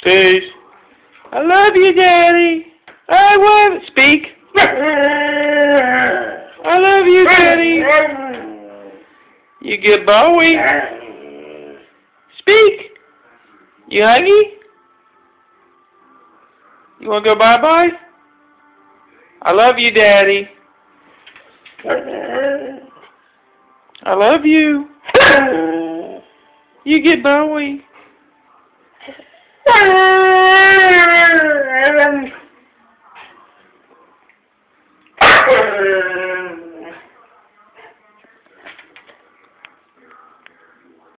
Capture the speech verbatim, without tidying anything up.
Peace. I love you, Daddy. I want speak. I love you, Daddy. You good boy. Speak. You hungry? You want to go bye-bye? I love you, Daddy. I love you. You get Bowie.